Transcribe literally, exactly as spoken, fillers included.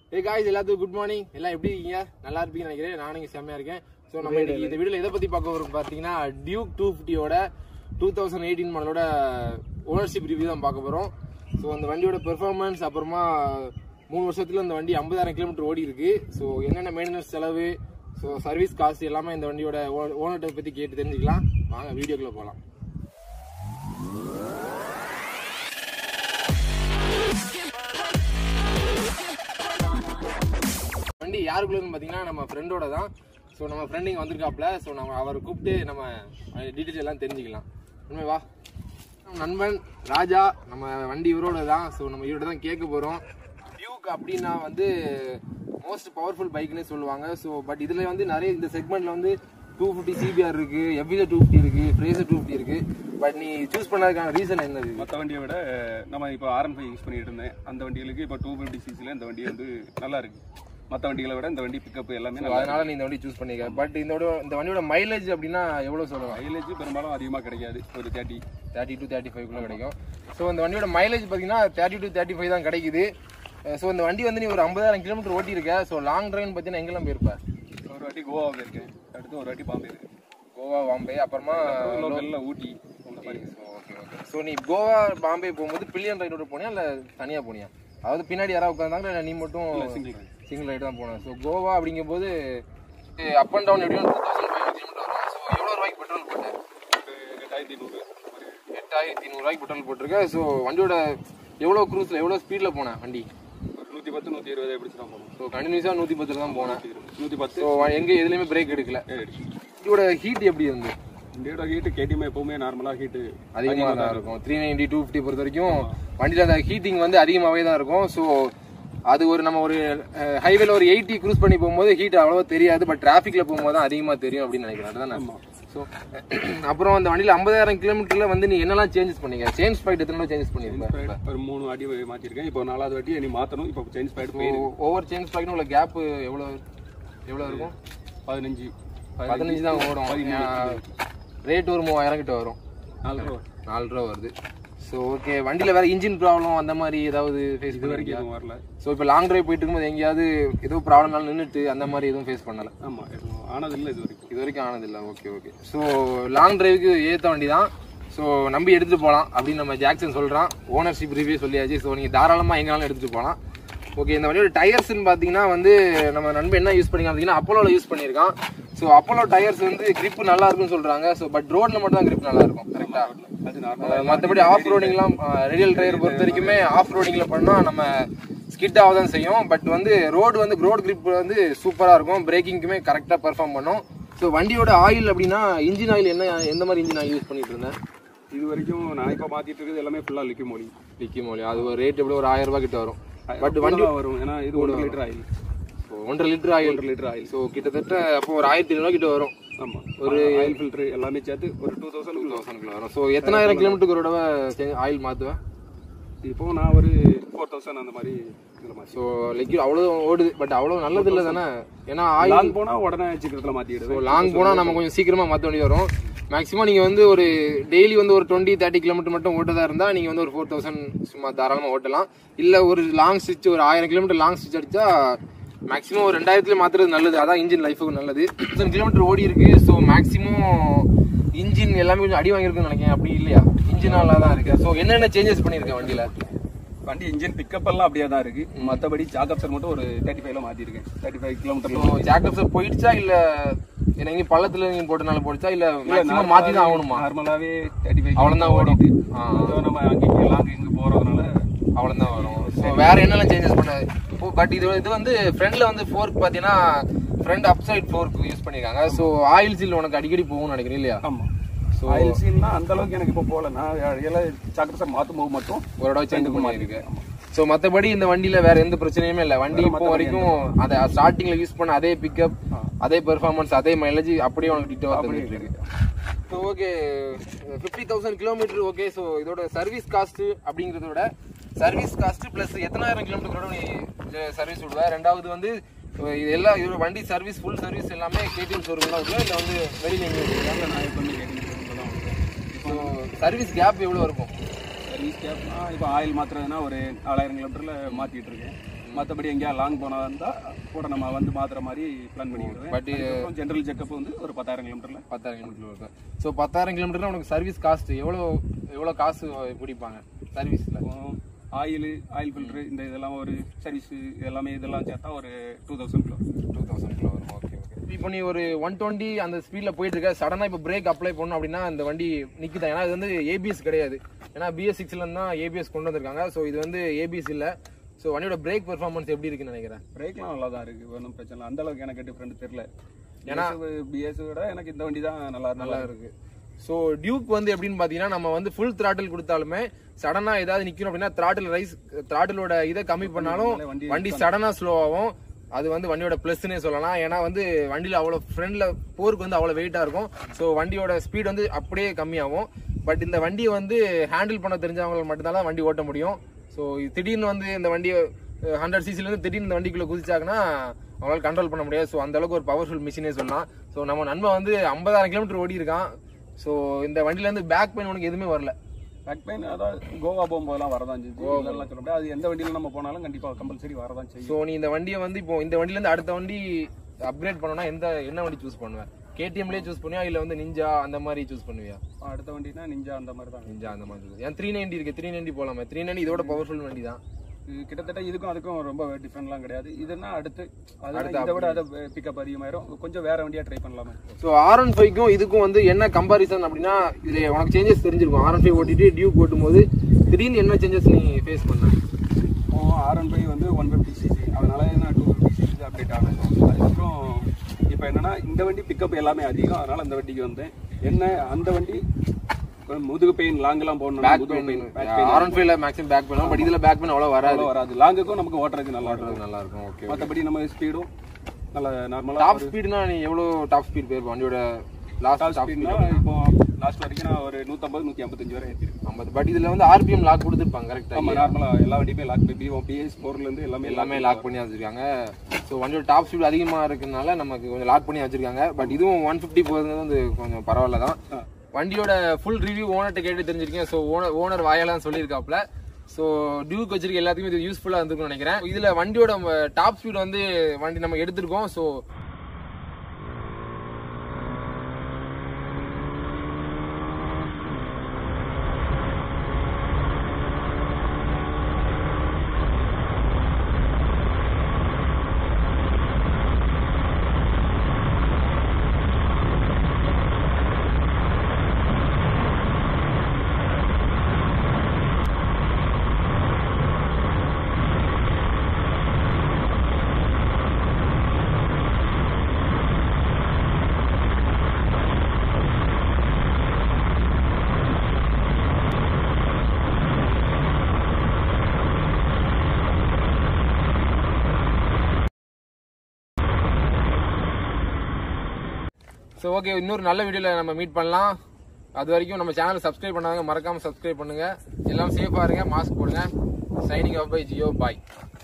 Hey guys, எல்லாத்துக்கும் good morning. எல்லாம் எப்படி இருக்கீங்க? நல்லா இருப்பீங்கன்னு நினைக்கிறேன். நானும் இங்க செம்மையா இருக்கேன். சோ நம்ம இன்னைக்கு இந்த வீடியோல எதை பத்தி பார்க்க போறோம் பாத்தீங்கன்னா டியூக் டூ ஃபிஃப்டி ஓட டூ தௌசண்ட் எயிட்டீன் மாடலோட ஓனர்ஷிப் ரிவ்யூ தான் பார்க்க போறோம். சோ அந்த வண்டியோட பெர்ஃபார்மன்ஸ் அப்புறமா மூணு வருஷத்துல இந்த வண்டி ஐம்பதாயிரம் கிலோமீட்டர் ஓடி இருக்கு. சோ என்னென்ன மெயின்டெனன்ஸ் செலவு, சோ சர்வீஸ் காஸ்ட் எல்லாமே இந்த வண்டியோட ஓனர்ட்ட பத்தி கேட்டு தெரிஞ்சுக்கலாம். வாங்க வீடியோக்குள்ள போலாம். வண்டி யாருக்குள்ளன்னு பார்த்தீங்கன்னா நம்ம ஃப்ரெண்டோட தான். ஸோ நம்ம ஃப்ரெண்ட் இங்கே வந்திருக்காப்ல. ஸோ நம்ம அவரை கூப்பிட்டு நம்ம டீட்டெயில்ஸ் எல்லாம் தெரிஞ்சுக்கலாம். உண்மை வா நண்பன் ராஜா, நம்ம வண்டி இவரோட தான். ஸோ நம்ம இவரோட தான் கேட்க போகிறோம். டியூக் அப்படின்னா வந்து மோஸ்ட் பவர்ஃபுல் பைக்னே சொல்லுவாங்க. ஸோ பட் இதில் வந்து நிறைய இந்த செக்மெண்ட்டில் வந்து டூ ஃபிஃப்டி சிபிஆர் இருக்குது, எஃப்இசட் டூ ஃபிஃப்டி இருக்குது, ஃப்ரேசர் டூ ஃபிஃப்டி இருக்குது. பட் நீ சூஸ் பண்ணதுக்கான ரீசன் என்னது? மற்ற வண்டியை விட நம்ம இப்போ ஆர் ஒன் ஃபைவ் யூஸ் பண்ணிட்டு இருந்தேன். அந்த வண்டிகளுக்கு இப்போ டூ ஃபிஃப்டி சிசியில் இந்த வண்டி வந்து நல்லா இருக்கு. மற்ற வண்டிகளை விட இந்த வண்டி பிக்கப் எல்லாமே அதனால நீ இந்த வண்டி சூஸ் பண்ணிக்க. பட் இந்த இந்த வண்டியோட மைலேஜ் அப்படின்னா எவ்வளோ சொல்லுவாங்க? மைலேஜ் பெரும்பாலும் அதிகமாக கிடைக்காது, ஒரு தேர்ட்டி தேர்ட்டி டு தேர்ட்டி ஃபைவ்க்குள்ளே கிடைக்கும். ஸோ இந்த வண்டியோட மைலேஜ் பார்த்தீங்கன்னா தேர்ட்டி டு தேர்ட்டி ஃபைவ் தான் கிடைக்குது. ஸோ இந்த வண்டி வந்து நீ ஒரு ஐம்பதாயிரம் கிலோமீட்டர் ஓட்டியிருக்க. ஸோ லாங் டிரைவ்னு பார்த்தீங்கன்னா எங்கெல்லாம் போயிருப்பேன்? ஒரு வாட்டி கோவா போயிருக்கேன், அடுத்து ஒரு வாட்டி பாம்பே இருக்கு. கோவா பாம்பே அப்புறமா லோக்கல்ல ஊட்டி அந்த மாதிரி. Okay okay. ஸோ நீ கோவா பாம்பே போகும்போது பில்லியன் ரைடோட போனியா இல்லை தனியாக போனியா? அதாவது பின்னாடி யாராவது உட்காந்தாங்க இல்லை நீ மட்டும் சிங்கிள் ரைட் சிங்கிள் ரைடு தான் போனேன். ஸோ கோவா அப்படிங்கும் போது அப் அண்ட் டவுன் எப்படியும் two thousand five hundred kilometre வரும். ஸோ எவ்வளோ ரூபாய்க்கு பெட்ரோல் போட்டேன்? எட்டாயிரத்தி நூறு எட்டாயிரத்தி நூறுரூவாய்க்கு பெட்ரோல் போட்டிருக்கேன். ஸோ வண்டியோட எவ்வளோ க்ரூஸில் எவ்வளோ ஸ்பீடில் போனேன் வண்டி? ஒரு நூற்றி பத்து நூற்றி இருபது எப்படி தான் போகணும். ஸோ கண்டினியூஸாக நூற்றி பத்தில் தான் போனேன். நூற்றி பத்து. ஸோ எங்கே எதுலேயுமே பிரேக் எடுக்கல. வண்டியோட ஹீட் எப்படி இருந்து? வண்டியோட ஹீட்டு கேடிஎம் எப்பவுமே நார்மலாக ஹீட்டு அதிகமாக தான் இருக்கும். த்ரீ நைன்டி டூ ஃபிஃப்டி பொறுத்த வரைக்கும் வண்டியில் அந்த ஹீட்டிங் வந்து அதிகமாகவே தான் இருக்கும். ஸோ அது ஒரு நம்ம ஒரு ஹைவேல ஒரு எயிட்டி க்ரூஸ் பண்ணி போகும்போது ஹீட் அவ்வளோவா தெரியாது. பட் டிராஃபிக்ல போகும்போது தான் அதிகமாக தெரியும் அப்படின்னு நினைக்கிறேன். அதுதான். ஸோ அப்புறம் அந்த வண்டியில் ஐம்பதாயிரம் கிலோமீட்டர்ல வந்து நீ என்னெல்லாம் சேஞ்சஸ் பண்ணீங்க? சேஞ்ச் ஸ்பைட் எத்தனை சேஞ்சஸ் பண்ணிருக்கேன்? ஒரு மூணு வாட்டி மாற்றிருக்கேன். இப்போ நாலாவது வாட்டி நீ மாற்றணும். இப்போ சேஞ்ச் ஸ்பைட் ஒவ்வொரு சேஞ்ச் ஸ்பைட்டும் உள்ள கேப் எவ்வளோ எவ்வளோ இருக்கும்? பதினஞ்சு பதினஞ்சு தான் ஓடும். ரேட் ஒரு மூவாயிரம் கிட்ட வரும். நாலு ரூபா நாலு ரூபா வருது. So okay. வண்டியில் வேற இன்ஜின் ப்ராப்ளம் அந்த மாதிரி ஏதாவது ஃபேஸ் இது வரைக்கும் எதுவும் வரல. ஸோ இப்போ லாங் டிரைவ் போயிட்டு இருக்கும்போது எங்கேயாவது ஏதோ ப்ராப்ளம்னால நின்றுட்டு அந்த மாதிரி எதுவும் ஃபேஸ் பண்ணலை? ஆமாம், ஆனதில்லை இது வரைக்கும். இது வரைக்கும் ஆனதில்லை. Okay okay. ஸோ லாங் டிரைவுக்கு ஏற்ற வண்டி தான். ஸோ நம்பி எடுத்துகிட்டு போகலாம் அப்படின்னு நம்ம ஜாக்சன் சொல்கிறான். ஓனர்ஷிப் ரிவ்யூ சொல்லியாச்சு. ஸோ நீங்கள் தாராளமாக எங்கேனாலும் எடுத்துகிட்டு போகலாம். ஓகே. இந்த வண்டியோட டயர்ஸ்ன்னு பார்த்தீங்கன்னா வந்து நம்ம நண்பன் என்ன யூஸ் பண்ணிக்கலாம் பார்த்தீங்கன்னா அப்போலோவில் யூஸ் பண்ணியிருக்கான். ஸோ அப்போலோ டயர்ஸ் வந்து கிரிப் நல்லா இருக்குன்னு சொல்கிறாங்க. ஸோ பட் ரோட்ல மட்டும் தான் கிரிப் நல்லா இருக்கும். கரெக்டாக. மற்றபடி ஆஃப் ரோடிங்லாம் ரேடியல் டயர் பொறுத்த வரைக்குமே ஆஃப் ரோடிங்கில் பண்ணால் நம்ம ஸ்கிட் ஆக தான் செய்யும். பட் வந்து ரோடு வந்து ரோட் கிரிப் வந்து சூப்பராக இருக்கும். பிரேக்கிங்குமே கரெக்டாக பெர்ஃபார்ம் பண்ணும். ஸோ வண்டியோட ஆயில் அப்படின்னா இன்ஜின் ஆயில் என்ன எந்த மாதிரி இன்ஜின் ஆயில் யூஸ் பண்ணிட்டு இருந்தேன்? இது வரைக்கும் நான் இப்போ மாற்றிட்டு இருக்குது எல்லாமே ஃபுல்லாக லிக்கி மோலி. லிக்கி மோலி அது ஒரு ரேட் எப்படி ஒரு ஆயிரம் ரூபாய் கிட்ட வரும். பட் வண்டி வரும். ஏன்னா இது ஒன்றரை லிட்டர் ஆயில். ஒன்றரை லிட்டர் ஆயில் ஒன்றரை லிட்டர் ஆயில். ஸோ கிட்டத்தட்ட அப்போ ஒரு ஆயிரத்தி ஐநூறுவா கிட்ட வரும். ஆமாம். ஒரு ஆயில் ஃபில்டர் எல்லாமே சேர்த்து ஒரு டூ தௌசண்ட் டூ தௌசண்ட்குள்ள வரும். ஸோ எத்தனாயிரம் கிலோமீட்டருக்கு ஒரு தடவை ஆயில் மாற்றுவேன்? இப்போ நான் ஒரு ஃபோர் தௌசண்ட் அந்த மாதிரி. ஸோ லிக்விட் அவ்வளோ ஓடுது. பட் அவ்வளோ நல்லது இல்லை தானே? ஏன்னா ஆயில் லாங் போனால் உடனே சீக்கிரத்தில் மாற்றிடுது. ஸோ லாங் போனால் நம்ம கொஞ்சம் சீக்கிரமாக மாற்ற வேண்டி வரும். மேக்ஸிமம் நீங்கள் வந்து ஒரு டெய்லி வந்து ஒரு டுவெண்ட்டி தேர்ட்டி கிலோமீட்டர் மட்டும் ஓட்டதாக இருந்தால் நீங்கள் வந்து ஒரு ஃபோர் தௌசண்ட் சும்மா தாராளமாக ஓட்டலாம். இல்லை ஒரு லாங் ஸ்டிச் ஒரு ஆயிரம் கிலோமீட்டர் லாங் ஸ்டிச் அடித்தா மேக்ஸிமம் ஒரு ரெண்டாயிரத்துல மாற்றுறது நல்லது. அதான் இன்ஜின் லைஃபுக்கு நல்லது. தௌசண்ட் கிலோமீட்டர் ஓடி இருக்கு. ஸோ மேக்ஸிமம் இன்ஜின் எல்லாமே கொஞ்சம் அடி வாங்கியிருக்குன்னு நினைக்கிறேன். அப்படி இல்லையா? இன்ஜின் நல்லா தான் இருக்கு. ஸோ என்னென்ன சேஞ்சஸ் பண்ணியிருக்கேன் வண்டியில்? வண்டி இன்ஜின் பிக்கப் எல்லாம் அப்படியே தான் இருக்கு. மற்றபடி ஜாக்கப்சர் மட்டும் ஒரு தேர்ட்டி ஃபைவ்ல மாற்றிருக்கேன். தேர்ட்டி ஃபைவ் கிலோமீட்டர் ஜாக்கப்சர் போயிடுச்சா இல்லை எனக்கு பள்ளத்துல நீங்க போட்டனால போடுச்சா இல்லை மேக்ஸிமம் மாற்றி தான் ஆகணுமா? நார்மலாகவே தேர்ட்டி ஃபைவ் அவ்வளோதான் ஓடிட்டு நம்ம அங்கே லாங் இங்கே போகிறதுனால அவ்வளோதான் வரும். ஸோ வேற என்னெல்லாம் சேஞ்சஸ் பண்ண? இப்போ பட் இது இது வந்து ஃப்ரண்ட்ல வந்து ஃபோர்க் பார்த்தீங்கன்னா front upside fork use பண்ணியிருக்காங்க. ஸோ ஆயில் சீல் உனக்கு அடிக்கடி போகும்னு நினைக்கிறேன் இல்லையா? ஆமாம். ஸோ ஆயில் சீல்னா அந்த அளவுக்கு எனக்கு இப்போ போகல. நான் எல்லாம் சாக்கப்சர் மாற்றும் போது மட்டும் ஒரு தடவை சேஞ்ச் பண்ணியிருக்கு. ஸோ மற்றபடி இந்த வண்டியில் வேற எந்த பிரச்சனையுமே இல்லை. வண்டி இப்போ வரைக்கும் அதை ஸ்டார்டிங்கில் யூஸ் பண்ண அதே பிக்கப், அதே பெர்ஃபார்மன்ஸ், அதே மைலேஜ் அப்படியே உனக்கு டிட்டோவாக தெரிஞ்சுட்டு இருக்கு. So okay. Fifty thousand kilometre okay. So இதோட சர்வீஸ் காஸ்ட் அப்படிங்கிறத விட சர்வீஸ் காஸ்ட் பிளஸ் எத்தனாயிரம் கிலோமீட்டரோட நீ சர்வீஸ் விடுவேன்? ரெண்டாவது வந்து இது எல்லாம் இதோட வண்டி சர்வீஸ் ஃபுல் சர்வீஸ் எல்லாமே கேடிஎம் ஷோரூம் தான் இருக்குல்ல இல்லை வந்து வெளியில் எங்கே? நான் இப்போ கேடிஎம் ஷோரூம் தான். ஸோ சர்வீஸ் கேப் எவ்வளோ இருக்கும்? சர்வீஸ் கேப்னா இப்போ ஆயில் மாற்றுறதுனா ஒரு நாலாயிரம் கிலோமீட்டரில் மாற்றிட்டு இருக்கேன். மற்றபடி எங்கேயா லாங் போனா இருந்தா கூட நம்ம வந்து மாத்துற மாதிரி பிளான் பண்ணிடுவேன். பட் ஜென்ரல் செக்அப் வந்து ஒரு பத்தாயிரம் கிலோமீட்டர்ல பத்தாயிரம் கிலோமீட்டர் இருக்கும். ஸோ பத்தாயிரம் கிலோமீட்டர்ல உனக்கு சர்வீஸ் காஸ்ட் எவ்வளோ எவ்வளோ காசு பிடிப்பாங்க சர்வீஸ்ல? ஆயில் ஆயில் ஃபில்டர் இந்த இதெல்லாம் ஒரு சர்வீஸ் எல்லாமே இதெல்லாம் சேர்த்தா ஒரு two thousand kilo two thousand kilo வரும். Okay okay. இப்போ நீ ஒரு ஒன் டுவெண்ட்டி அந்த ஸ்பீட்ல போயிட்டு இருக்க, சடனா இப்போ பிரேக் அப்ளை பண்ணணும் அப்படின்னா இந்த வண்டி நிக்குதா? ஏன்னா இது வந்து ஏபிஎஸ் கிடையாது, ஏன்னா பிஎஸ் சிக்ஸ்ல தான் ஏபிஎஸ் கொண்டு வந்திருக்காங்க. ஸோ இது வந்து ஏபிஎஸ் இல்ல. ஸோ வண்டியோட பிரேக் பெர்ஃபார்மன்ஸ் எப்படி இருக்குன்னு நினைக்கிறேன்? பிரேக்லாம் நல்லா தான் இருக்கு, ஒன்றும் பிரச்சனை இல்லை. அந்த அளவுக்கு எனக்கு டிஃப்ரெண்ட் தெரியல. ஏன்னா பிஎஸ் விட எனக்கு இந்த வண்டி தான் நல்லா நல்லா இருக்கு. ஸோ டியூக் வந்து எப்படின்னு பாத்தீங்கன்னா நம்ம வந்து ஃபுல் த்ராட்டில் கொடுத்தாலுமே சடனா ஏதாவது நிக்கணும் அப்படின்னா த்ராட்டில் ரைஸ் த்ராட்டிலோட இதை கம்மி பண்ணாலும் வண்டி சடனா ஸ்லோ ஆகும். அது வந்து வண்டியோட பிளஸ்னே சொல்லலாம். ஏன்னா வந்து வண்டியில அவ்வளவு ஃப்ரண்ட்ல போருக்கு வந்து அவ்வளவு வெயிட்டா இருக்கும். ஸோ வண்டியோட ஸ்பீட் வந்து அப்படியே கம்மியாகும். பட் இந்த வண்டியை வந்து ஹேண்டில் பண்ண தெரிஞ்சவங்க மட்டும்தான் வண்டி ஓட்ட முடியும். ஸோ திடீர்னு வந்து இந்த வண்டியை ஹண்ட்ரட் சிசில இருந்து திடீர்னு இந்த வண்டிக்குள்ள குதிச்சாங்கன்னா அவங்களால கண்ட்ரோல் பண்ண முடியாது. ஸோ அந்த அளவுக்கு ஒரு பவர்ஃபுல் மிஷினே சொல்லலாம். ஸோ நம்ம நண்பன் வந்து ஐம்பதாயிரம் கிலோமீட்டர் ஓடி இருக்கான். ஸோ இந்த வண்டியில இருந்து பேக் பெயின் உனக்கு எதுவுமே வரல? பேக் பெயின் அதாவது கோவா போகும்போதெல்லாம் வரதான் செய்யும். கோவாலாம் சொல்ல முடியாது, அது எந்த வண்டியில நம்ம போனாலும் கண்டிப்பா கம்பல்சரி வரதான் செய்யும். ஸோ நீ இந்த வண்டியை வந்து இப்போ இந்த வண்டியில இருந்து அடுத்த வண்டி அப்கிரேட் பண்ணணும்னா எந்த என்ன வண்டி சூஸ் பண்ணுவேன்? கேடிஎம்லயே சூஸ் பண்ணுவியா இல்ல வந்து நிஞ்சா அந்த மாதிரி சூஸ் பண்ணுவியா? அடுத்த வண்டினா நிஞ்சா அந்த மாதிரி தான். நிஞ்சா அந்த மாதிரி. ஏன் த்ரீ நைன்டி இருக்கு, த்ரீ நைன்டி போலாமே. த்ரீ நைன்டி இதோட பவர்ஃபுல் வண்டி தான். கிட்டத்தட்ட இதுக்கும் அதுக்கும் ரொம்ப டிஃபரெண்ட்லாம் கிடையாது. இதுனா அடுத்து இதை விட அதை பிக்கப் அதிகமாயிரும், கொஞ்சம் வேற வண்டியா ட்ரை பண்ணலாமே. ஸோ ஆர் ஒன் ஃபைவ்க்கும் இதுக்கும் வந்து என்ன கம்பாரிசன் அப்படின்னா இதுல உனக்கு சேஞ்சஸ் தெரிஞ்சிருக்கும். ஆர் ஒன் ஃபைவ் ஓட்டிட்டு டியூக் ஓட்டும் போது திடீர்னு என்ன சேஞ்சஸ் நீ ஃபேஸ் பண்ண? ஆர் ஒன் ஃபைவ் வந்து ஒன் ஃபிஃப்டி சிசி, அதனால நான் டூ ஃபிஃப்டி சிசி அப்டேட் ஆனேன். அதுக்கப்புறம் இப்போ என்னன்னா இந்த வண்டி பிக்கப் எல்லாமே அதிகம், அதனால அந்த வண்டிக்கு வந்தேன். என்ன அந்த வண்டி முதுகு பெயின் லாங் எல்லாம் போகணும், பேக் பெயின் ஆர் ஒன் ஃபைவ்ல மேக்ஸிமம் பேக் பெயின், பட் இதுல பேக் பெயின் அவ்வளவு வராது வராது லாங்குக்கும் நமக்கு ஓட்டுறதுக்கு நல்லா ஓட்டுறது நல்லா இருக்கும். ஓகே. மற்றபடி நம்ம ஸ்பீடும் நல்ல நார்மலா. டாப் ஸ்பீடுனா நீ எவ்வளவு டாப் ஸ்பீட் போயிருப்ப வண்டியோட? லாஸ்ட் ஸ்பீட்னா இப்போ லாஸ்ட் வரைக்கும் நான் ஒரு நூற்றம்பது நூற்றி ஐம்பத்தஞ்சு வரை ஏற்றிருக்கேன். ஐம்பது. பட் இதுல வந்து ஆர்பிஎம் லாக் கொடுத்துருப்பாங்க கரெக்டா? ஆமா, நார்மலா எல்லா வண்டியுமே லாக் பிஎஸ் ஃபோர்ல இருந்து எல்லாமே எல்லாமே லாக் பண்ணி வச்சிருக்காங்க. ஸோ வண்டியோட டாப் ஸ்பீட் அதிகமா இருக்குனால நமக்கு கொஞ்சம் லாக் பண்ணி வச்சிருக்காங்க. பட் இதுவும் ஒன் ஃபிஃப்டி போகிறது வந்து கொஞ்சம் பரவாயில்ல தான். வண்டியோட ஃபுல் ரிவ்யூ ஓனர்கிட்ட கேட்டு தெரிஞ்சிருக்கேன். ஸோ ஓனர் ஓனர் வாயெல்லாம் சொல்லியிருக்காப்ல. ஸோ டியூக் வச்சிருக்க எல்லாத்துக்குமே இது யூஸ்ஃபுல்லாக இருந்திருக்கும்னு நினைக்கிறேன். இதுல வண்டியோட டாப் ஸ்பீட் வந்து வண்டி நம்ம எடுத்திருக்கோம். ஸோ ஸோ ஓகே, இன்னொரு நல்ல வீடியோவில் நம்ம மீட் பண்ணலாம். அது வரைக்கும் நம்ம சேனலை சப்ஸ்கிரைப் பண்ணாங்க, மறக்காமல் சப்ஸ்கிரைப் பண்ணுங்கள். எல்லாம் சேஃபாக இருங்க, மாஸ்க் போடுங்க. Signing off by Jio, bye.